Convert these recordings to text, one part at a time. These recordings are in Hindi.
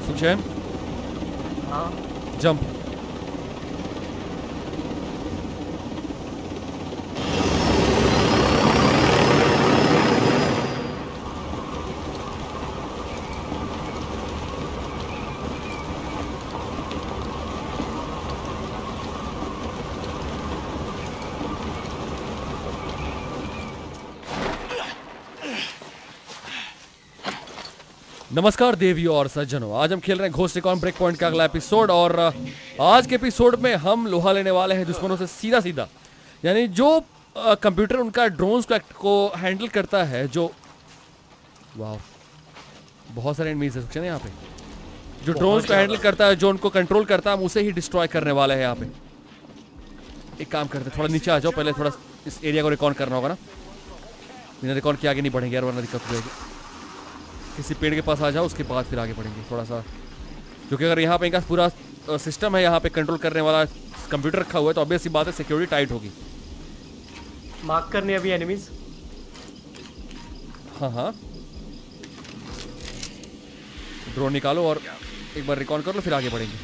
सुचैन हाँ जंप। नमस्कार देवियों और सज्जनों, आज हम खेल रहे हैं घोस्ट रिकॉन ब्रेक पॉइंट का अगला एपिसोड। और आज के एपिसोड में हम लोहा लेने वाले हैं दुश्मनों से सीधा सीधा। यानी जो कंप्यूटर उनका ड्रोन्स को हैंडल करता है, जो वाह बहुत सारे एनिमीज हैं यहाँ पे, जो ड्रोन्स को हैंडल करता है, जो उनको कंट्रोल करता है, हम उसे ही डिस्ट्रॉय करने वाले हैं यहाँ पे। एक काम करते हैं, थोड़ा नीचे आ जाओ, पहले थोड़ा इस एरिया को रिकॉन करना होगा ना। बिना रिकॉन के आगे नहीं बढ़ेंगे यार, वरना दिक्कत हो जाएगी। किसी पेड़ के पास आ जाओ, उसके बाद फिर आगे बढ़ेंगे थोड़ा सा, क्योंकि अगर यहाँ पे इनका पूरा सिस्टम है, यहाँ पे कंट्रोल करने वाला कंप्यूटर रखा हुआ है, तो ऑब्वियस सी बात है सिक्योरिटी टाइट होगी। मार्क करने अभी एनिमीज। हाँ हाँ, ड्रोन निकालो और एक बार रिकॉन कर लो, फिर आगे बढ़ेंगे।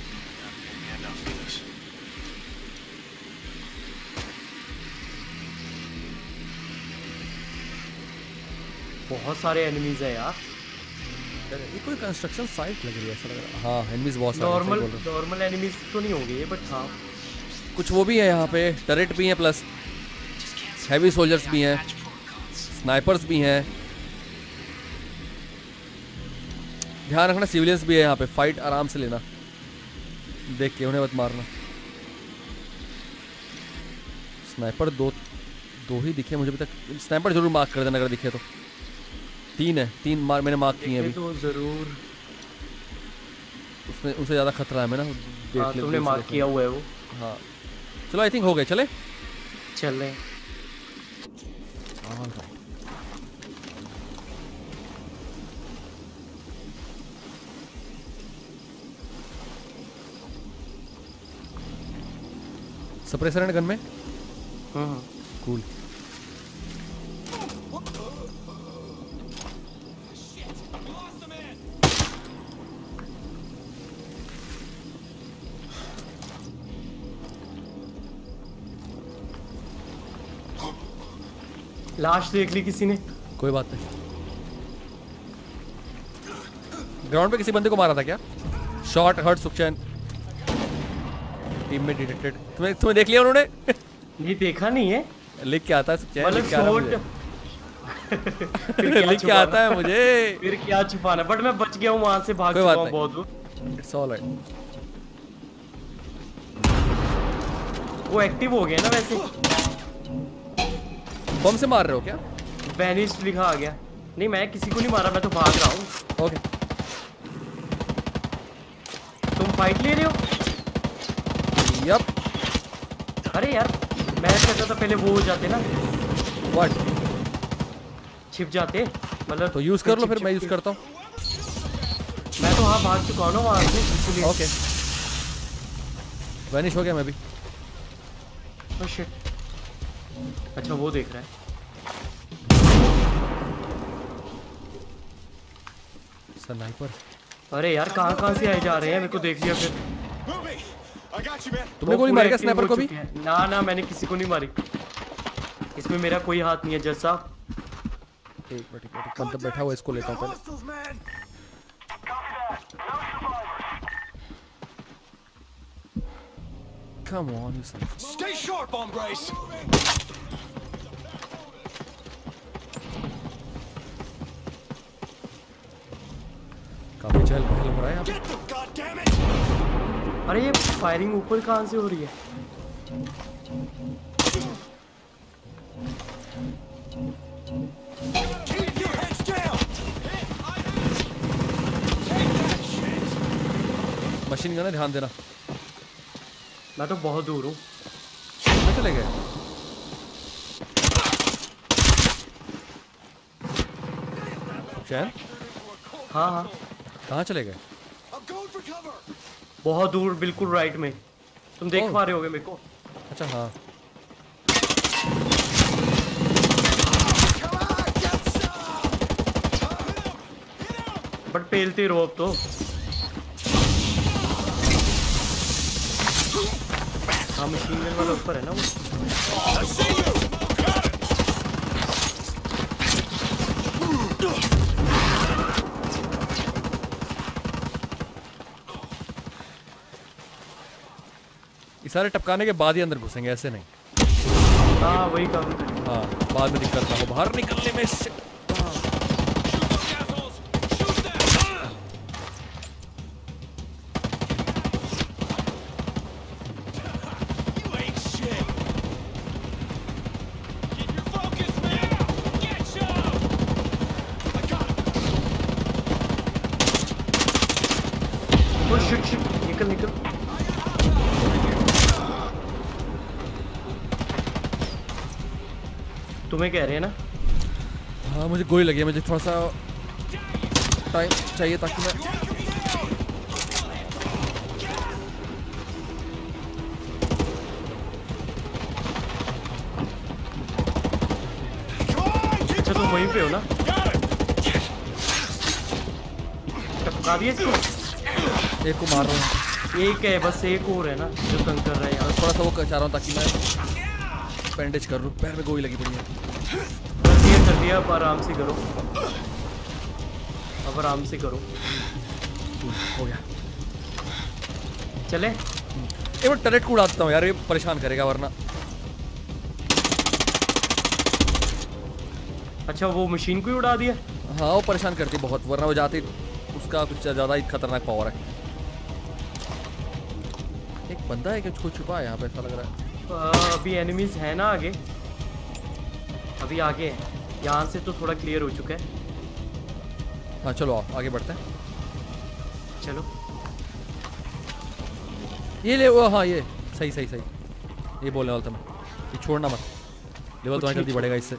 बहुत सारे एनिमीज है यार। ये कोई कंस्ट्रक्शन साइट लग रही है, ऐसा लग रहा है। हाँ एनिमीज बहुत सारे। नॉर्मल एनिमीज तो नहीं होंगे ये, बट हाँ कुछ वो भी है यहाँ पे, टरेट भी हैं, प्लस हैवी सोल्जर्स भी हैं, स्नाइपर्स भी हैं। ध्यान रखना सिविलियंस भी है यहाँ पे, फाइट आराम से लेना, देख के उन्हें मत मारना। स्नाइपर दो ही दिखे मुझे अभी तक। स्नाइपर जरूर मार्क कर देना अगर दिखे तो। 3 है, 3 मैंने मार्क किए हैं अभी तो जरूर। उसमें उनसे ज़्यादा खतरा है मैं ना, देख ले तुमने मार्क किया हुआ है वो। हाँ चलो, आई थिंक हो गए, चले चल रहे। सप्रेसर एंड गन में कूल। लाश देख ली किसी ने? कोई बात नहीं। ग्राउंड पे किसी बंदे को मारा था क्या? शॉट हर्ट सुखचैन, टीम में डिटेक्टेड। तुम्हें देख लिया उन्होंने? ये देखा नहीं है, लिख के आता है सुखचैन, मतलब शॉट लिख के आता है मुझे। फिर क्या छुपाना, बट मैं बच गया हूँ वहां से, भाग चुका हूँ बहुत दूर। It's all right. वो एक्टिव हो गया ना वैसे। बम से मार रहे हो क्या? वैनिश्ड लिखा आ गया। नहीं मैं किसी को नहीं मारा, मैं तो भाग रहा हूँ। ओके तुम फाइट ले रहे हो? यप। अरे यार मैं कहता था पहले वो हो जाते ना। व्हाट? छिप जाते, मतलब तो यूज कर लो फिर, मैं यूज करता हूँ। मैं तो हाँ भाग चुका हूँ ना वहाँ से, इसलिए। ओके वैनिश हो गया मैं भी। Oh shit. अच्छा वो देख रहा है। स्नाइपर। अरे यार कहाँ से आए जा रहे हैं, मेरे को देख लिया फिर। तुमने गोली मारी क्या स्नाइपर को भी? ना मैंने किसी को नहीं मारी, इसमें मेरा कोई हाथ नहीं है जज साहब। एक मिनट मतलब बैठा हुआ, इसको लेता हूँ पहले। Come on, you son of a... Stay sharp, hombres. काफी चहल पहल हो रहा है यहाँ पे। Get them, goddammit! अरे ये फायरिंग ऊपर कहाँ से हो रही है? Keep your heads down. Machine gun है, ध्यान देना। मैं तो बहुत दूर हूँ। कहाँ चले गए? चैन? हाँ कहाँ चले गए? बहुत दूर, बिल्कुल राइट में। तुम देख पा रहे होगे मेरे को। अच्छा हाँ। बट पेलते रहो अब तो। हाँ मशीन गन वाला ऊपर है ना वो। I see you. Got it. ये सारे टपकाने के बाद ही अंदर घुसेंगे, ऐसे नहीं। हाँ वही काम। हाँ बाद में दिक्कत ना हो बाहर निकलने में। निकल निकल। तुम्हें कह रहे हैं ना? हाँ मुझे गोली लगी है, मुझे थोड़ा सा टाइम चाहिए ताकि मैं अच्छा तुम वहीं पे हो ना? टपका दिया इसको। एक को मार रहा हूँ। एक है बस, एक और है ना जो तंग कर रहा है यार। थोड़ा सा वो चाह रहा हूँ ताकि मैं बैंडेज कर लूँ, पैर में गोली लगी पड़ी है। कर दिया अब आराम से करो, अब आराम से करो। हो गया। चले एक बार टरेट को उड़ा देता हूँ यार, ये परेशान करेगा वरना। अच्छा वो मशीन को ही उड़ा दिया। हाँ वो परेशान करती बहुत, वरना वो जाती उसका कुछ ज़्यादा ही खतरनाक पावर है। एक बंदा है कि कुछ छुपा है यहाँ पे, ऐसा लग रहा है। अभी एनिमीज है ना आगे, अभी आगे है। यहाँ से तो थोड़ा क्लियर हो चुका है। हाँ चलो आओ आगे बढ़ते हैं। चलो ये ले वो, हाँ ये सही सही सही, ये बोलने वाला था मैं। ये छोड़ना मत, लेवल तो जल्दी बढ़ेगा इससे।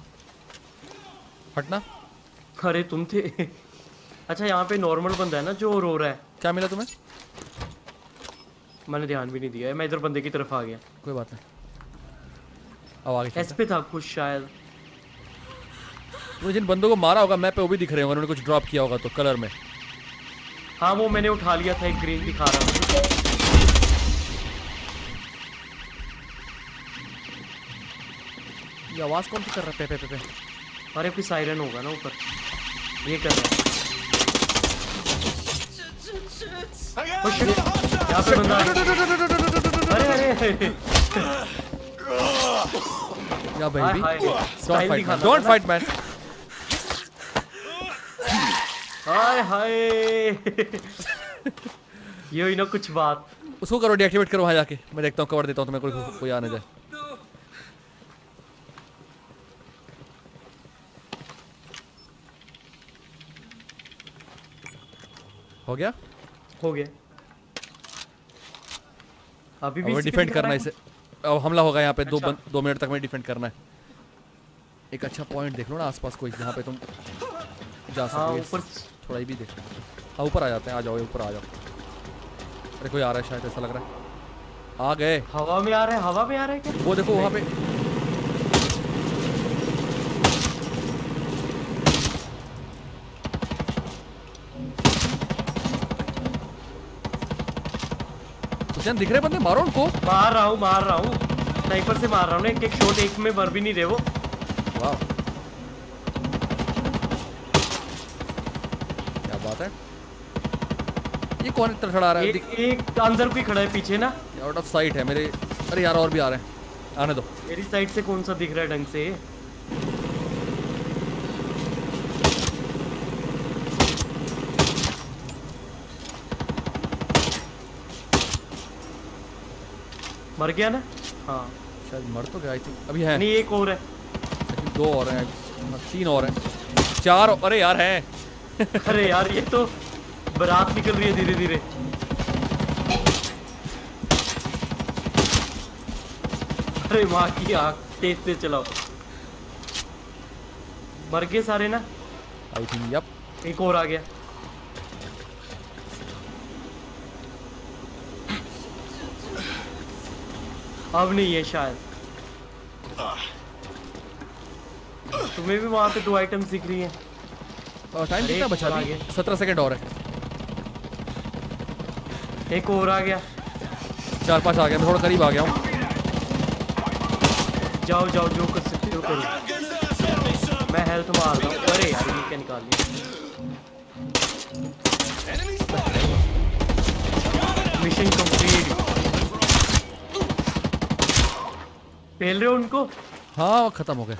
हटना। अरे तुम थे। अच्छा यहाँ पे नॉर्मल बंदा है ना जो रो रहा है। क्या मिला तुम्हें? मैंने ध्यान भी नहीं दिया है, मैं इधर बंदे की तरफ आ गया। कोई बात नहीं, अब आगे एस पे था कुछ शायद। वो जिन बंदों को मारा होगा मैप पे वो भी दिख रहे होंगे, उन्होंने कुछ ड्रॉप किया होगा तो कलर में। हाँ वो मैंने उठा लिया था, एक ग्रीन दिखा रहा था। ये आवाज कौन सी कर रहा है? पे पे पे। अरे कोई सायरन होगा ना ऊपर, ये कर रहा है। यहाँ पे बंदा। अरे अरे या baby style don't fight man. हाय हाय। ये हुई ना कुछ बात। उसको करो डीएक्टिवेट करो वहाँ जाके, मैं देखता हूँ कवर देता हूँ तुम्हें, कोई आने जाए। हो गया हो गया। अभी भी डिफेंड करना है इसे। अब हमला होगा यहाँ पे। अच्छा। 2 मिनट तक में डिफेंड करना है। एक अच्छा पॉइंट देख लो ना आसपास कोई, जहाँ पे तुम जा हाँ सको। ऊपर। थोड़ा ही भी देख। हाँ ऊपर आ जाते हैं, आ जाओ ऊपर आ जाओ। अरे कोई आ रहा है शायद, ऐसा लग रहा है। आ गए। हवा में आ रहा है, हवा में आ रहा है क्या? वो देखो वहाँ पे। दिख रहे बंदे, मारो उनको। मार रहा हूँ स्नाइपर से मार रहा हूँ ना। एक शॉट, एक में मर भी नहीं रहे वो। वाह क्या बात है। ये कौन इतना खड़ा आ रहा है? एक अंदर कोई खड़ा है पीछे ना। आउट ऑफ साइट है मेरे। अरे यार और भी आ रहे हैं, आने दो। मेरी साइड से कौन सा दिख रहा है ढंग से? मर गया ना? हाँ शायद मर तो गया। आई थिंक अभी है। नहीं एक और है। 2 और हैं, 3 और हैं, 4। अरे यार हैं। अरे यार ये तो बारात निकल रही है धीरे धीरे। अरे माँ की आँख, तेज तेज चलाओ। मर गए सारे ना? I think yup. एक और आ गया। अब नहीं है शायद। तुम्हें भी वहां पे 2 आइटम्स दिख रही हैं। टाइम कितना बचा? अभी 17 सेकंड और है। एक और आ गया। 4-5 आ गया, मैं थोड़ा करीब आ गया हूँ। जाओ जाओ, जो कर सकते हो करो। मैं हेल्थ मार रहा हूँ। अरे यार ये क्या निकाल लिया। Mission complete. पेल रहे हो उनको? हाँ खत्म हो गए।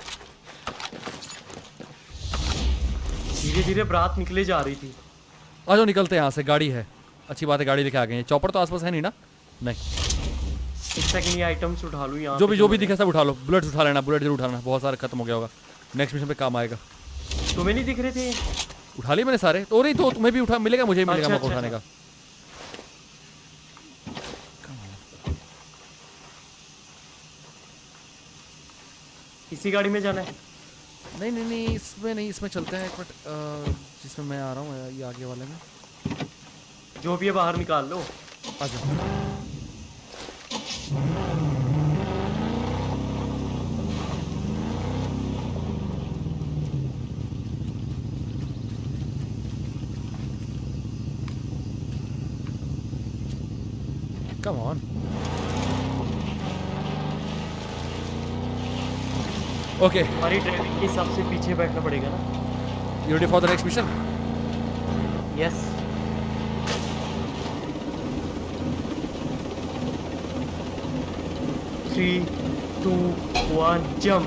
धीरे धीरे बारात निकले जा रही थी। आ जाओ निकलते हैं यहाँ से, गाड़ी है। अच्छी बात है गाड़ी लेके आ गए हैं। चॉपर तो आसपास है नहीं ना? नहीं। एक सेकंड, ये आइटम्स उठा लूँ यहाँ जो पे भी दिखे सब उठा लो। बुलेट्स उठा लेना, बुलेट जरूर उठाना, बहुत सारे खत्म हो गया होगा, नेक्स्ट मिशन पे काम आएगा। तुम्हें नहीं दिख रहे थे? उठा लिए मैंने सारे तो। नहीं तो तुम्हें भी उठा मिलेगा, मुझे भी मिलेगा अच्छा, मौका अच्छा, उठाने का। इसी गाड़ी में जाना है? नहीं नहीं नहीं, इसमें नहीं, इसमें चलते हैं एक मिनट। जिसमें मैं आ रहा हूँ ये आगे वाले में। जो भी है बाहर निकाल लो। आ जाओ। Come on. Okay. हमारी ड्राइविंग के हिसाब से पीछे बैठना पड़ेगा ना? You ready for the next mission? Yes. Three, 2, 1, jump.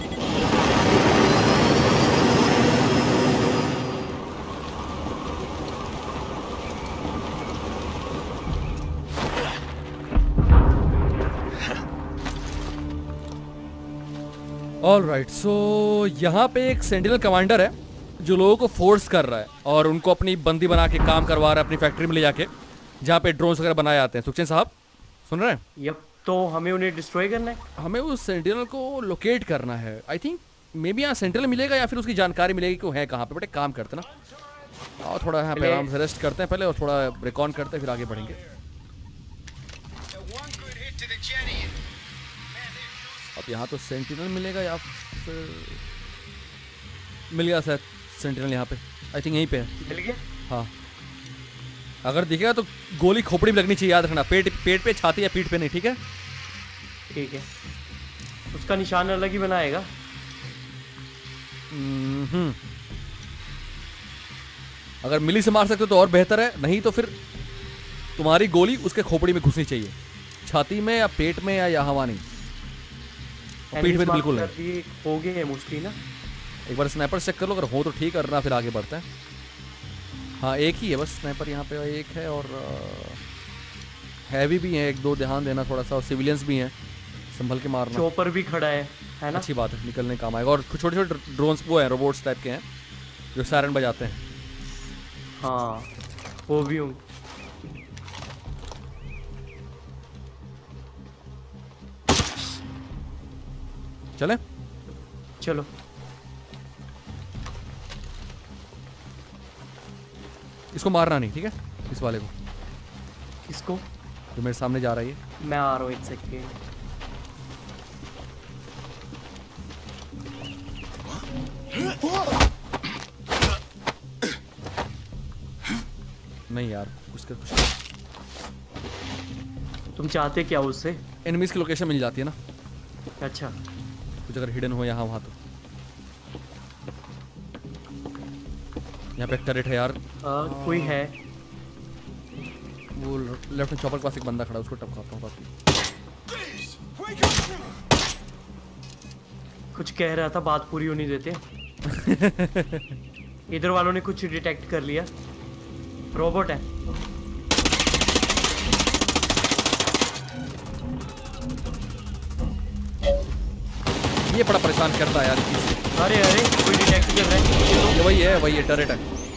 All right, so यहाँ पे एक सेंटिनल कमांडर है जो लोगों को फोर्स कर रहा है और उनको अपनी बंदी बना के काम करवा रहा है अपनी फैक्ट्री में ले जाके, जहाँ पे ड्रोन्स वगैरह बनाए जाते हैं। सुखचैन साहब सुन रहे हैं? यप, तो हमें उन्हें डिस्ट्रॉय करना है। हमें उस सेंटिनल को लोकेट करना है। आई थिंक मे बी यहाँ सेंटिनल मिलेगा या फिर उसकी जानकारी मिलेगी कि वो है कहाँ पे। बट एक काम करते ना, और थोड़ा यहाँ पे आराम से रेस्ट करते हैं पहले और थोड़ा रिकॉन करते हैं, फिर आगे बढ़ेंगे। अब यहाँ तो सेंटिनल मिलेगा या फिर मिल गया शायद सेंटिनल यहाँ पे। आई थिंक यहीं पे है। मिल गया? हाँ, अगर दिखेगा तो गोली खोपड़ी में लगनी चाहिए, याद रखना। पेट पे, छाती या पीठ पे नहीं, ठीक है? ठीक है, उसका निशान अलग ही बनाएगा। अगर मिली से मार सकते हो तो और बेहतर है, नहीं तो फिर तुम्हारी गोली उसके खोपड़ी में घुसनी चाहिए, छाती में या पेट में या यहाँ नहीं, पीठ पे तो बिल्कुल नहीं। हो गए मोस्टली ना। एक बार स्नाइपर चेक कर लो, अगर हो तो ठीक, करना फिर आगे बढ़ते हैं। हाँ एक ही है बस स्नाइपर यहाँ पे, एक है और हैवी भी है एक दो, ध्यान देना थोड़ा सा, और सिविलियंस भी हैं, संभल के मारना। चॉपर भी खड़ा है ना? अच्छी बात है, निकलने काम आएगा। और छोटे छोटे ड्रोन्स वो हैं, रोबोट्स टाइप के हैं जो सायरन बजाते हैं। हाँ वो भी हूँ। चले चलो। इसको मारना नहीं, ठीक है? इस वाले को। किसको? जो मेरे सामने जा रही है। मैं आ रहा हूँ, एक सेकेंड। नहीं यार, उसका कुछ तुम चाहते क्या उससे? एनिमीज की लोकेशन मिल जाती है ना। अच्छा, कुछ अगर हिडन हो यहाँ वहाँ तो। यहाँ पे एक टरेट है यार। कोई है? वो लेफ्ट में चॉपर के पास एक बंदा खड़ा है, उसको टपकाता हूँ बाकी। कुछ कह रहा था, बात पूरी होनी देते। इधर वालों ने कुछ डिटेक्ट कर लिया। रोबोट है। ये बड़ा परेशान करता है यार इस चीज़ से। अरे अरे, कोई डिटेक्ट कर रहा है। ये वही है टरेट है।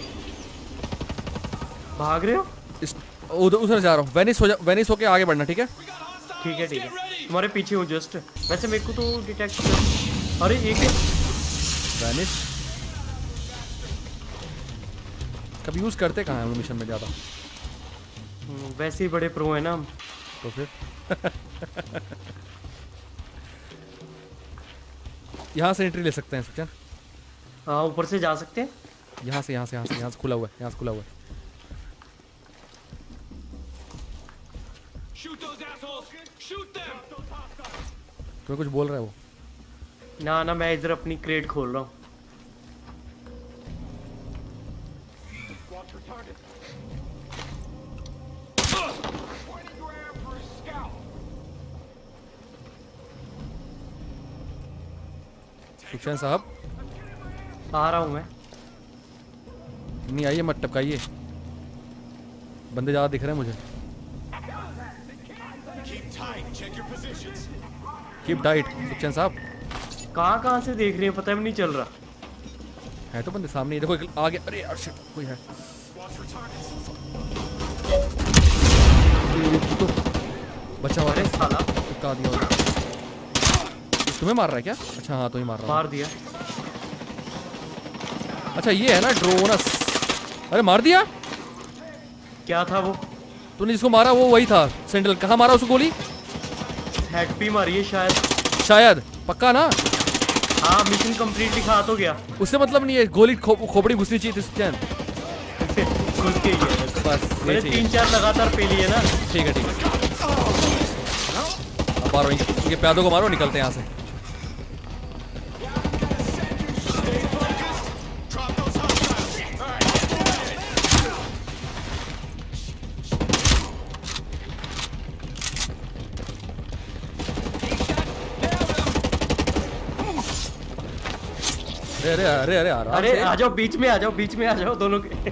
भाग रहे हो? उधर जा रहा हूँ। वेनिस होके आगे बढ़ना, ठीक है? ठीक है ठीक है, तुम्हारे पीछे हूँ जस्ट। वैसे मेरे को तो डिटेक्ट कर। अरे एक वेनिस कभी यूज करते कहाँ हैं मिशन में ज़्यादा? वैसे ही बड़े प्रो है ना हम तो फिर। यहाँ से एंट्री ले सकते हैं सुखचैन? हाँ, ऊपर से जा सकते हैं। यहाँ से खुला हुआ है, Shoot those assholes. Shoot them. तुम्हें कुछ बोल रहा है वो? ना ना, मैं इधर अपनी क्रेट खोल रहा हूँ। Watch for targets. 20 grand for a scout. सुखचैन साहब आ रहा हूँ मैं। नहीं आइए, मत टपकाइए, बंदे ज़्यादा दिख रहे हैं मुझे। Keep tight. Check your positions. Keep tight Sukhchain साहब। कहाँ से देख रहे हैं, पता भी नहीं चल रहा। है तो बंदे सामने ही, देखो एक आगे। अरे यार शिट, कोई है। Watch for targets. तो बचा हुआ अरे है, साला, चिपका दिया होगा। तुम्हें मार रहा है क्या? अच्छा हाँ, तुम्हें मार रहा है। मार दिया। अच्छा ये है ना ड्रोनस। अरे मार दिया। क्या था वो? तूने जिसको मारा वो वही था सेंट्रल। कहाँ मारा उसको गोली? हेड पे मारी है शायद। शायद, पक्का ना? हाँ, मिशन कंप्लीट लिखा तो गया। उससे मतलब नहीं है, गोली खोपड़ी घुसनी चाहिए थी सुखचैन। घुस के ही है। बस मैंने ये चाहिए। 3-4 लगातार पे लिए ना। ठीक है ठीक है। अब मारो इनके प्यादों को, मारो, निकलते हैं यहाँ से। Stay focused. Drop those hostiles. All right. अरे अरे अरे आराम अरे से। आ जाओ, बीच में आ जाओ, बीच में आ जाओ दोनों के।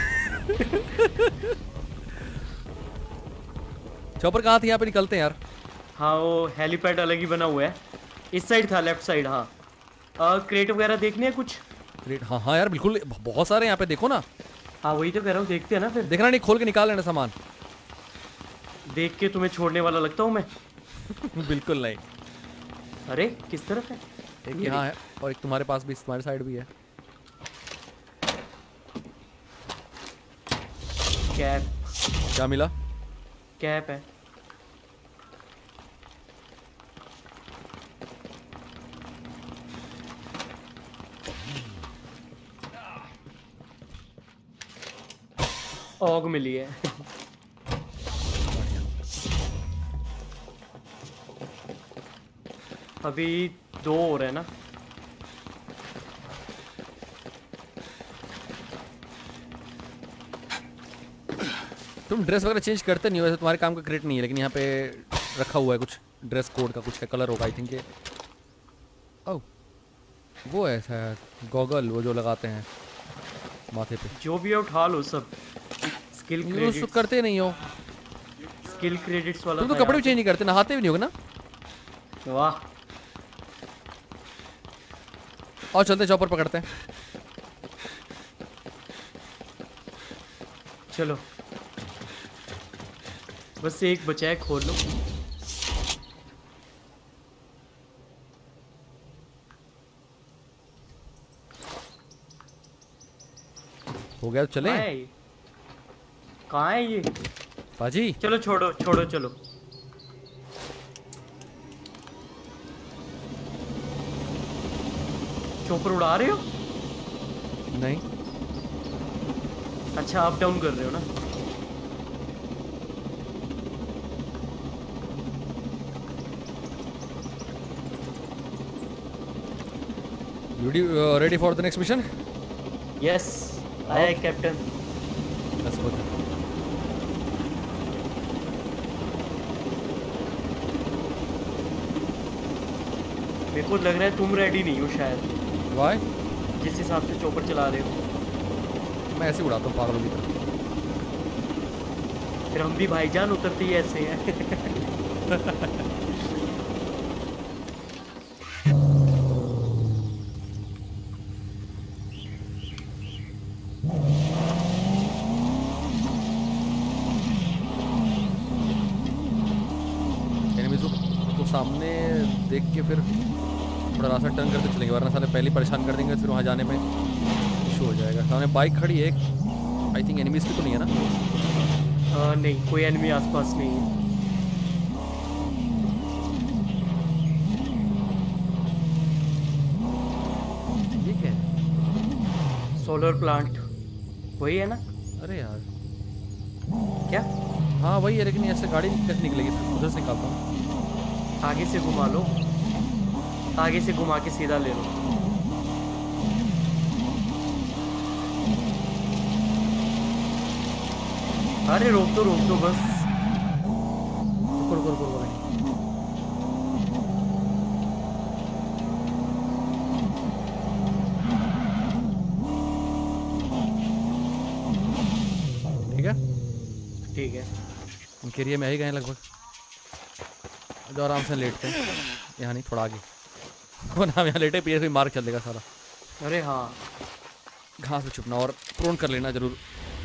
चॉपर कहाँ थी? यहाँ पे निकलते हैं यार। हाँ, वो हेलीपैड अलग ही बना हुआ है। इस साइड था, लेफ्ट साइड। हाँ, क्रेट वगैरह देखने हैं कुछ? ग्रेट, हाँ हाँ यार बिल्कुल, बहुत सारे यहाँ पे, देखो ना। हाँ, वही तो कह रहा हूँ, देखते हैं ना फिर। देखना नहीं, खोल के निकाल लेना सामान। देख के तुम्हें छोड़ने वाला लगता हूँ मैं। बिल्कुल नहीं। अरे किस तरफ है? एक यहाँ है और एक तुम्हारे पास भी, तुम्हारी साइड भी है। कैप। क्या मिला? कैप है। ऑग मिली है। अभी 2 और है ना। तुम ड्रेस वगैरह चेंज करते नहीं हो, वैसे तुम्हारे काम का क्रेट नहीं है, लेकिन यहाँ पे रखा हुआ है कुछ ड्रेस कोड का, कुछ का कलर होगा आई थिंक ये। ओह वो है शायद गॉगल, वो जो लगाते हैं माथे पे। जो भी है उठा लो सब। स्किल यूज तो क्रेडिट्स, करते नहीं हो। स्किल क्रेडिट्स वाला तुम तो था कपड़े भी यहाँ चेंज नहीं करते, नहाते भी नहीं होगे ना? पे। वाह। और चलते चॉपर पकड़ते हैं। चलो, बस एक बचा है, खोल लो। हो गया तो चले कहाँ है ये? कहाँ है ये? पाजी। चलो छोड़ो छोड़ो, चलो। चोपर उड़ा रहे हो? नहीं अच्छा, अप डाउन कर रहे हो ना। ready for the next mission? Yes, aye captain. Let's go. मेरे को लग रहा है तुम रेडी नहीं हो शायद, Why? जिस हिसाब से चोपर चला रहे हो। मैं ऐसे ही उड़ाता हूँ पागलों की तरह। फिर हम भी भाईजान उतरते ही ऐसे हैं। एनिमीज को सामने देख के फिर थोड़ा रास्ता टर्न करके चलेंगे, वरना साले पहले ही परेशान कर देंगे, फिर वहाँ जाने में इशू हो जाएगा। सामने बाइक खड़ी है एक, आई थिंक एनिमीज की तो नहीं है ना? नहीं, कोई एनिमी आसपास नहीं है। ये क्या है? सोलर प्लांट वही है ना? अरे यार क्या? हाँ वही है, लेकिन ऐसे गाड़ी कैसे निकलेगी? उधर से निकालता हूँ। आगे से घुमा लो, आगे से घुमा के सीधा ले लो। अरे रोक दो बस। रुको रुको रुको रुको भाई। ठीक है, ठीक है। उनके एरिया में आ ही गए लगभग। जो आराम से लेटते हैं, यहाँ नहीं थोड़ा आगे। वो नाम यहाँ लेटे, पीछे से मार्क चल देगा सारा। अरे हाँ, घास में छुपना और प्रोन कर लेना जरूर।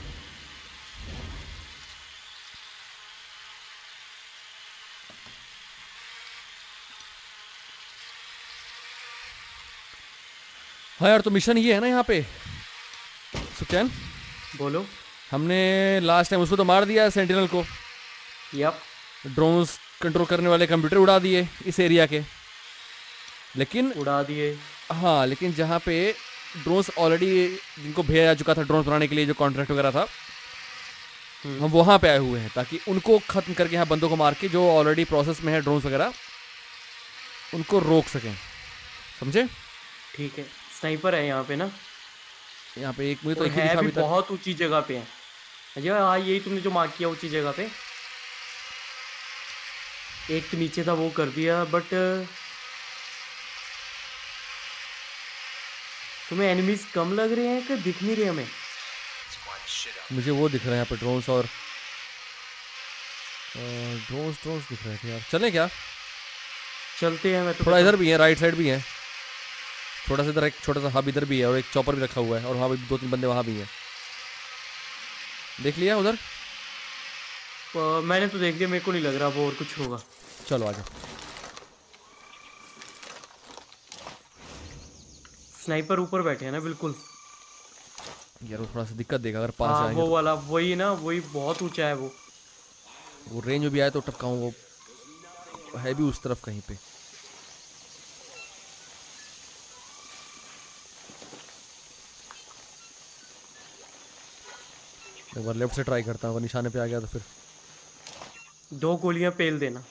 हाँ यार, तो मिशन ये है ना यहाँ पे सुखचैन। बोलो। हमने लास्ट टाइम उसको तो मार दिया सेंटिनल को। यप। ड्रोन्स कंट्रोल करने वाले कंप्यूटर उड़ा दिए इस एरिया के, लेकिन उड़ा दिए। हाँ, लेकिन जहाँ पे ड्रोन्स ऑलरेडी जिनको भेजा जा चुका था ड्रोन बनाने के लिए, जो कॉन्ट्रैक्ट वगैरह था, हम वहाँ पे आए हुए हैं ताकि उनको ख़त्म करके यहाँ बंदों को मार के जो ऑलरेडी प्रोसेस में है ड्रोन्स वगैरह, उनको रोक सकें। समझे? ठीक है। स्नाइपर है यहाँ पे ना? यहाँ पे एक मुझे तो और एक ही है दिखा भी अभी तक। बहुत ऊंची जगह पे है। अजय हाँ, यही तुमने जो मार्क किया ऊंची जगह पे। एक तो नीचे था वो कर दिया, बट तुम्हें एनिमीज कम लग रहे हैं कि दिख नहीं रहे हमें? मुझे वो दिख रहा है यहाँ पे ड्रोन्स, और ड्रोन्स दिख रहे थे यार। चलें क्या? चलते हैं। मैं तो थोड़ा इधर भी है, राइट साइड भी है, थोड़ा सा इधर एक छोटा सा हब इधर भी है, और एक चॉपर भी रखा हुआ है, और वहाँ भी 2-3 बंदे वहाँ भी हैं। देख लिया उधर? मैंने तो देख लिया, मेरे को नहीं लग रहा वो और कुछ होगा। चलो आजा। स्नाइपर ऊपर बैठे हैं ना? बिल्कुल यार वो थोड़ा सा दिक्कत देगा अगर पास हाँ, जाएंगे वो तो। वाला वही ना, वही बहुत ऊंचा है वो। वो रेंज में भी आए तो टपकाऊँ, वो है भी उस तरफ कहीं पे। एक बार लेफ्ट से ट्राई करता हूँ, अगर निशाने पे आ गया तो फिर 2 गोलियां पेल देना,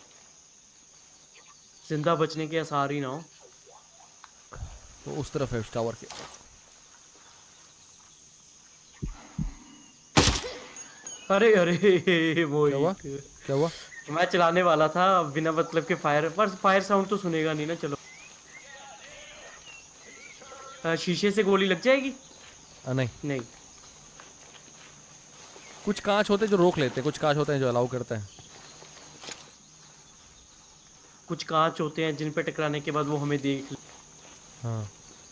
जिंदा बचने के आसार ही ना हो। वो उस तरफ है उस टावर के। अरे अरे वो क्या हुआ? क्या हुआ? मैं चलाने वाला था बिना मतलब के फायर, पर फायर साउंड तो सुनेगा नहीं ना। चलो शीशे से गोली लग जाएगी? नहीं, नहीं। कुछ कांच होते हैं जो रोक लेते हैं, कुछ कांच होते हैं जो अलाउ करते हैं। कुछ कांच होते हैं जिन पे टकराने के बाद वो हमें देख। हाँ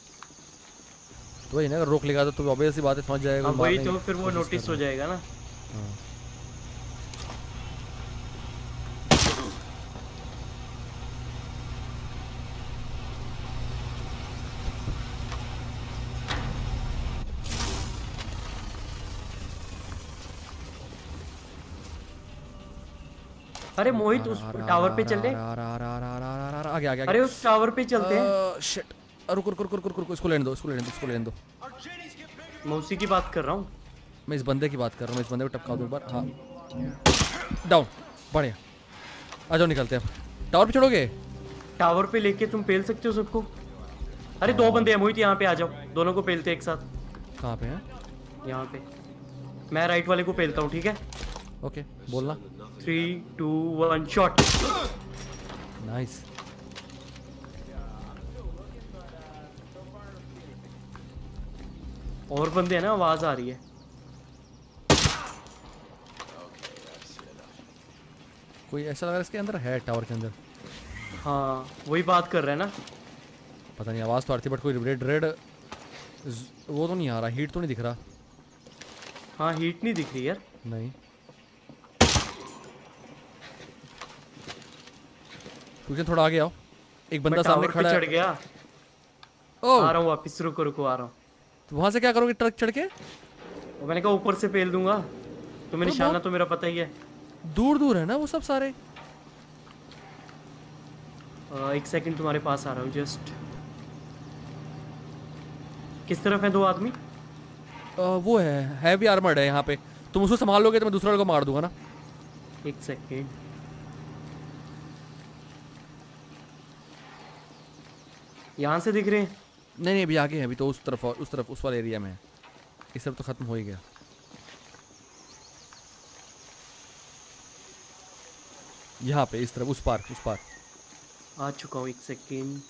तो वही ना, अगर रोक लेगा तो ऑब्वियस सी बात है, समझ जाएगा। वही तो, फिर वो नोटिस हो जाएगा ना। हाँ। अरे मोहित उस टावर पे चल रहे। आगे आगे अरे उस टावर पे चलते हैं। शिट, रुक रुक रुक रुक रुक रुक, इसको लेने दो, इसको लेने दो, इसको लेने दो। मैं उसी की बात कर रहा हूँ। मैं इस बंदे की बात कर रहा हूँ, मैं इस बंदे को टपका दूँ एक बार। हाँ डाउन, बढ़िया। आ जाओ, निकलते हैं। टावर पे चढ़ोगे? टावर पे लेके तुम पेल सकते हो सबको। अरे 2 बंदे हैं मोहित, यहाँ पे आ जाओ, दोनों को पेलते हैं एक साथ। कहाँ पे हैं? यहाँ पे। मैं राइट वाले को पेलता हूँ, ठीक है? ओके, बोलना। 3 2 1 शॉट। नाइस। और बंदे हैं ना, आवाज आ रही है। कोई ऐसा लग रहा है इसके अंदर है, टावर के अंदर। हाँ वही बात कर रहे हैं ना। पता नहीं, आवाज़ तो आ रही थी, बट कोई रेड रेड वो तो नहीं आ रहा, हीट तो नहीं दिख रहा। हाँ हीट नहीं दिख रही यार। नहीं, क्योंकि थोड़ा आगे आओ, एक बंदा मैं सामने टावर पे खड़ा चढ़ है। गया। ओह, आ रहा हूँ वापिस, रुको रुको, आ रहा हूँ। तो वहां से क्या करोगे ट्रक चढ़ के? और मैंने कहा ऊपर से पेल दूंगा। तुम्हें निशाना तो मेरा पता ही है। दूर दूर है ना वो सब सारे। एक सेकंड, तुम्हारे पास आ रहा हूँ जस्ट। किस तरफ है 2 आदमी? वो है भी आर्मर्ड है यहाँ पे। तुम उसको संभाल लोगे तो मैं दूसरे को मार दूंगा ना। एक सेकंड। यहाँ से दिख रहे हैं? नहीं नहीं, अभी आगे है, अभी तो उस तरफ उस वाले एरिया में है। इस तरफ तो खत्म हो ही गया। यहाँ पे इस तरफ, उस पार। आ चुका हूँ, 1 सेकेंड।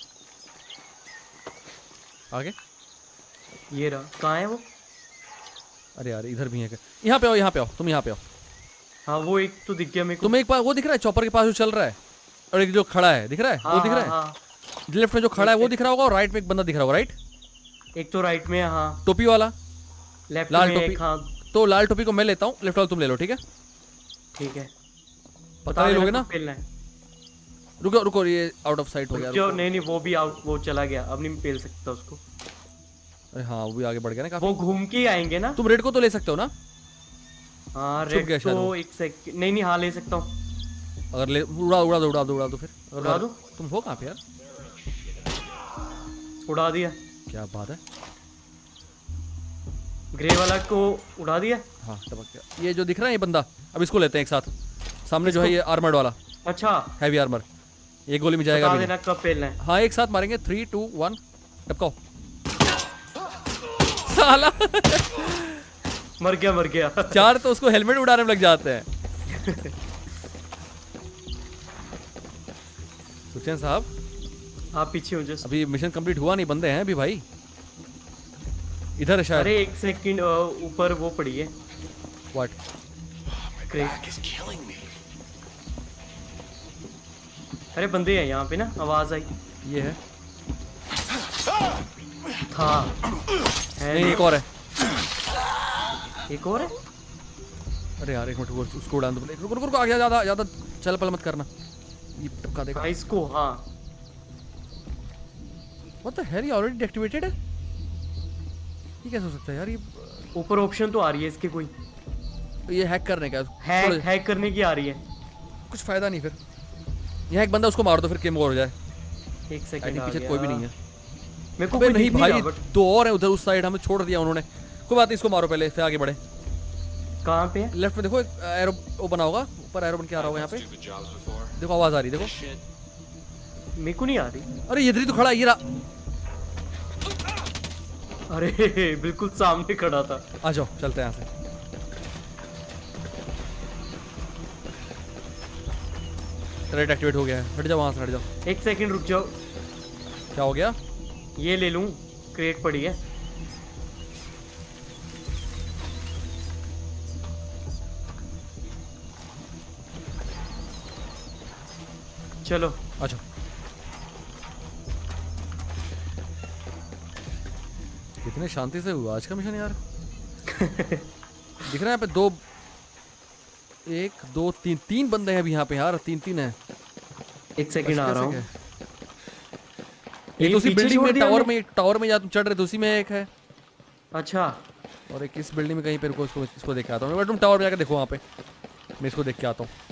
आगे ये रहा। कहाँ है वो? अरे यार इधर भी है क्या? यहाँ पे आओ, तुम यहाँ पे आओ। हाँ वो एक तो दिख गया मेरे को। तुम्हें एक बार वो दिख रहा है चॉपर के पास जो चल रहा है, और एक जो खड़ा है दिख रहा है? वो दिख रहा है? हाँ। लेफ्ट में जो खड़ा है वो दिख रहा होगा, और राइट में एक बंदा दिख रहा होगा, राइट? एक तो राइट में है, हाँ। टोपी वाला, लेफ्ट लाल में टोपी। एक, हाँ। तो लाल टोपी को मैं लेता हूँ, लेफ्ट वाला तुम ले लो, ठीक है? ठीक है। पता नहीं लोगे ना? पेलना है। रुको, ये आउट ऑफ साइट हो गया। जो नहीं वो भी आउट, वो चला गया, अब नहीं पेल सकता उसको। अरे हाँ, वो भी आगे बढ़ गया ना काफी। वो घूम के ही आएंगे ना? तुम रेड को तो ले सकते हो ना? हाँ छुप गया रेड शायद तो वो। 1 सेकंड। नहीं हाँ ले सकता हूँ। अगर ले उड़ा दो फिर। उड़ा दो। तुम हो कहाँ पे यार? उड़ा दिया। क्या बात है। ग्रे वाला को उड़ा दिया। हाँ टपक गया। ये जो दिख रहा है ये बंदा, अब इसको लेते हैं एक साथ। सामने जो है ये आर्मर्ड वाला, अच्छा हैवी आर्मर, एक गोली में जाएगा बता भी देना कब पेलना है। हाँ एक साथ मारेंगे। 3 2 1 टपकाओ। साला मर गया। 4 तो उसको हेलमेट उड़ाने में लग जाते हैं। सुचैन साहब आप पीछे हो जस्ट। अभी मिशन कंप्लीट हुआ नहीं, बंदे हैं अभी भाई। इधर है शायद। अरे 1 सेकंड, ऊपर वो पड़ी है। What? Crate. Is killing me. अरे बंदे हैं यहाँ पे ना, आवाज आई। ये है? था है नहीं, एक और है। एक और है। अरे यार एक मिनट, उसको उड़ान दो। रुको आगे ज्यादा चल पल मत करना। ये टपका देगा। हाँ, इसको हाँ। What the hell, ये ऑलरेडी डीएक्टिवेटेड है? ये कैसे हो सकता है यार? ये ऊपर ऑप्शन तो आ रही है इसके, कोई ये हैक करने का हैक करने की आ रही है। कुछ फायदा नहीं फिर। यहाँ एक बंदा, उसको मार दो फिर गेम ओवर हो जाए। 1 सेकंड पीछे कोई भी नहीं है। मेरे को अबे कोई नहीं दिख भाई, रहा, but दो और है उधर उस साइड, हमें छोड़ दिया उन्होंने। कोई बात नहीं, इसको मारो पहले, फिर आगे बढ़े। कहाँ पे है? लेफ्ट में देखो, एक एरो वो बना होगा ऊपर, एरो बन के आ रहा होगा यहाँ पे। Stupid jobs before. देखो आवाज आ रही, देखो। Shit. मेरे को नहीं आ रही। अरे ये इधर ही तो खड़ा है, ये रहा। अरे बिल्कुल सामने खड़ा था। आ जाओ चलते हैं यहाँ से। रेड एक्टिवेट हो गया है, हट जाओ वहाँ से, हट जाओ। 1 सेकंड रुक जाओ। क्या हो गया? ये ले लूं, क्रेट पड़ी है। चलो अच्छा कितने शांति से हुआ आज का मिशन यार। दिख रहा है यहाँ पे 2 1 2 3 3 बंदे हैं अभी यहाँ पे यार, 3 है। 1 सेकंड आ रहा हूँ। एक तो उसी पीछे बिल्डिंग छोड़ में, दिया टावर में या तुम चढ़ रहे थे उसी में एक है, अच्छा और एक इस बिल्डिंग में कहीं पे। रुको इसको देख के आता हूँ। तुम टावर पे जाकर देखो, वहाँ पे मैं इसको देख के आता हूँ।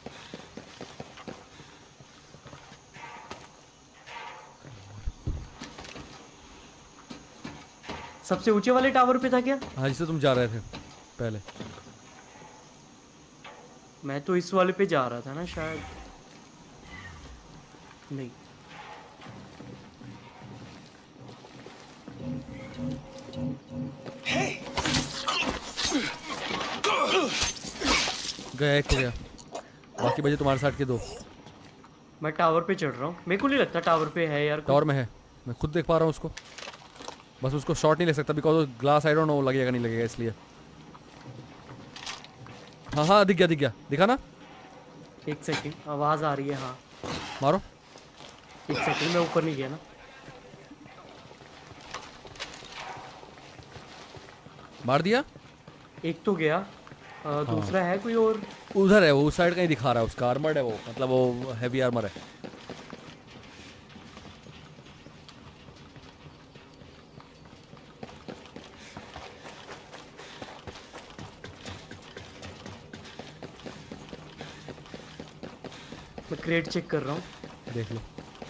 सबसे ऊंचे वाले टावर पे था क्या? हाँ जिससे तुम जा रहे थे पहले। मैं तो इस वाले पे जा रहा था ना शायद। नहीं गया, एक हो गया, बाकी बचे तुम्हारे साथ के 2। मैं टावर पे चढ़ रहा हूँ। मेरे को नहीं लगता टावर पे है यार कोई। टावर में है, मैं खुद देख पा रहा हूँ उसको, बस उसको शॉट नहीं ले सकता because glass, I don't know लगेगा नहीं लगेगा इसलिए। हाँ दिख गया दिखा ना। 1 सेकंड, आवाज आ रही है। हाँ मारो। 1 सेकंड, मैं ऊपर नहीं गया ना। मार दिया। एक तो गया, दूसरा है कोई और? उधर है वो, उस साइड कहीं दिखा रहा है, उसका आर्मर्ड है वो, मतलब वो हैवी आर्मर है। मैं क्रेट चेक कर रहा हूँ। देख लो।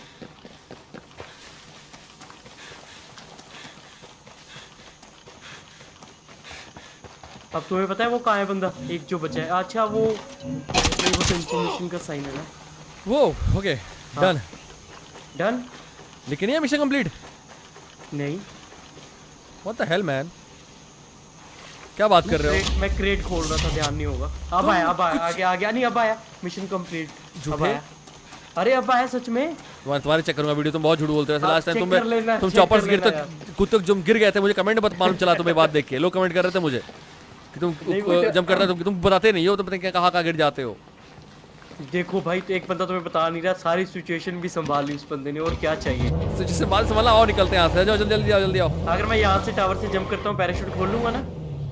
अब तुम्हें पता है वो कहाँ है बंदा? एक जो बचा है। अच्छा वो तो इन्फॉर्मेशन का साइन है ना। वो ओके हाँ। डन। डन। लेकिन ये मिशन कंप्लीट नहीं, व्हाट द हेल मैन, क्या बात कर रहे हो? मैं क्रेट खोल रहा था, ध्यान नहीं होगा। अब आया आ गया नहीं, अब आया मिशन कंप्लीट। अब आया, अरे अब आया सच में। तुम्हारे चेक करूंगा वीडियो, तुम बहुत झूठ बोलते हो। लास्ट टाइम तुम check चॉपर कर गिरते लेना कुत्ते तुम गिर गए थे, मुझे कमेंट मालूम चला तुम्हें बात देख के। लोग कमेंट कर रहे थे मुझे कि तुम जंप करना, तुम बताते नहीं हो, तुम पता नहीं कहाँ गिर जाते हो। देखो भाई, तो एक बंदा तुम्हें बता नहीं रहा, सारी सिचुएशन भी संभाली उस बंदे ने, और क्या चाहिए। तो जिससे बाल संभाला और निकलते हैं यहाँ से। जाओ जल्दी आओ, जल्दी आओ। अगर मैं यहाँ से टावर से जंप करता हूँ, पैराशूट खोल लूंगा ना?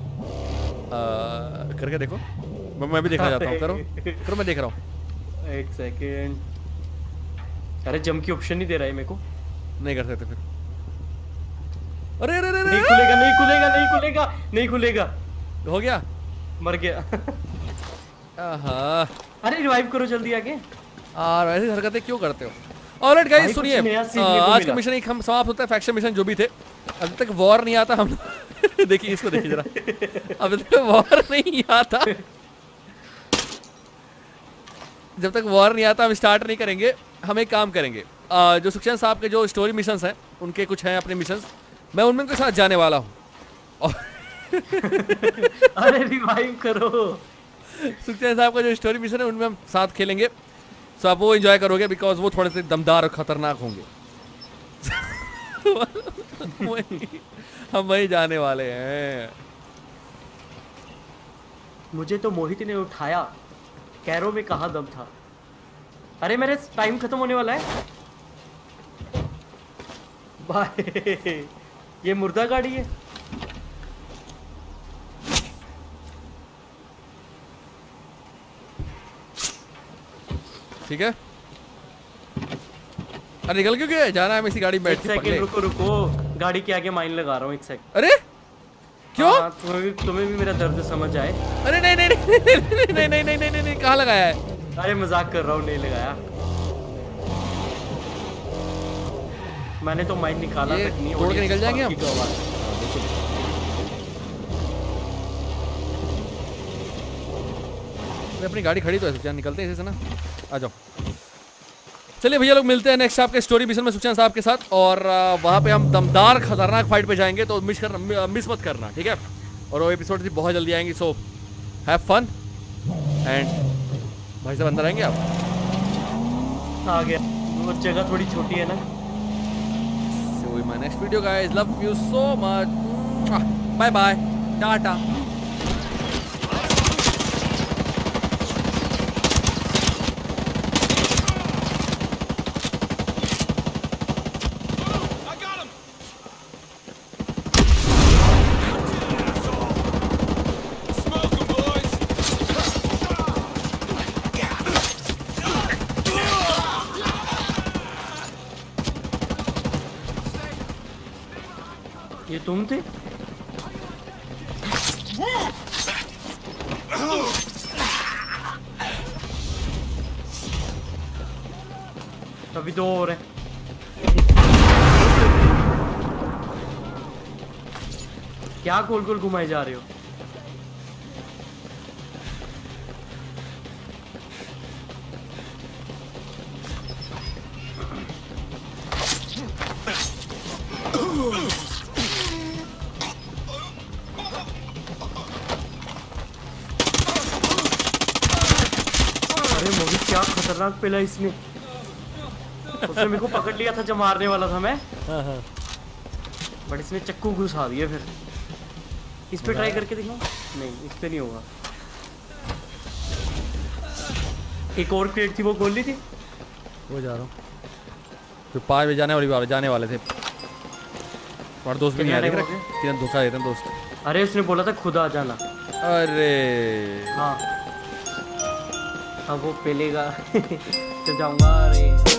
करके देखो, मैं भी देखना चाहता हूँ। करो मैं देख रहा हूँ। एक सेकेंड, अरे जंप की ऑप्शन नहीं दे रहा है मेरे को। नहीं कर सकते फिर। अरे अरे अरे नहीं खुलेगा, नहीं खुलेगा, नहीं खुलेगा, नहीं खुलेगा। हो गया, मर गया। हाँ। अरे रिवाइव करो जल्दी आगे। और ऐसी हरकतें क्यों करते हो? ऑलराइट गाइस, सुनिए, आज का मिशन एक हम समाप्त होता है। फैक्शन मिशन जो भी थे, अभी तक वॉर नहीं आता हम। देखिए इसको, देखिए जरा, अभी तक वॉर नहीं आता। जब तक वॉर नहीं आता हम स्टार्ट नहीं करेंगे। हम एक काम करेंगे, जो सुखचैन साहब के जो स्टोरी मिशंस हैं, उनके कुछ हैं अपने मिशंस, मैं उनमें के साथ जाने वाला हूँ। और अरे रिवाइव करो। सुखचैन साहब का जो स्टोरी मिशन है उनमें हम साथ खेलेंगे, सो आप वो एंजॉय करोगे, बिकॉज वो थोड़े से दमदार और खतरनाक होंगे। हम वही जाने वाले हैं। मुझे तो मोहित ने उठाया, कैरो में कहाँ दम था। अरे मेरे टाइम खत्म होने वाला है। भाई ये मुर्दा गाड़ी है। ठीक है, अरे निकल क्यों गया? जाना है हम इसी गाड़ी में बैठ के। सेकंड रुको रुको, गाड़ी के आगे माइन लगा रहा हूँ, एक सेकंड। अरे क्यों? हाँ, तुम्हें भी मेरा दर्द समझ आए। अरे नहीं नहीं नहीं नहीं नहीं नहीं नहीं नहीं, कहाँ लगाया है? अरे मजाक कर रहा हूँ, नहीं लगाया मैंने तो। माइन निकाला तक नहीं, तोड़ के निकल जाएंगे हम। अपनी गाड़ी खड़ी तो है सुखचैन, निकलते हैं इसे से ना। आ जाओ, चलिए भैया लोग, मिलते हैं नेक्स्ट आपके स्टोरी मिशन में सुखचैन साहब के साथ। और वहाँ पे हम दमदार खतरनाक फाइट पे जाएंगे, तो मिस मत करना, ठीक है? और वो एपिसोड भी बहुत जल्दी आएंगी, सो हैव फन। एंड भाई साहब अंदर आएंगे आप? आ गया, वो जगह थोड़ी छोटी है ना। See you in my next video guys, love you so much, bye bye, Tata. ये तुम थे? अभी दो और हैं। क्या गोल गोल घुमाए जा रहे हो? मोहित क्या खतरनाक पेला इसने। उसने मेरे को पकड़ लिया था जब मारने वाला था मैं। बट इसने चक्कू घुसा दिया। फिर इस पे ट्राई करके देखो। नहीं, इस पे नहीं होगा। एक और क्रेट थी, वो खोल ली थी। वो जा रहा हूँ, तो 5 बजे जाने वाले थे। और दोस्त भी नहीं आ रहे, किरण धोखा देते हैं दोस्त। अरे उसने बोला था खुद आ जाना। अरे हाँ, अब वो पेलेगा। तो जाऊंगा। अरे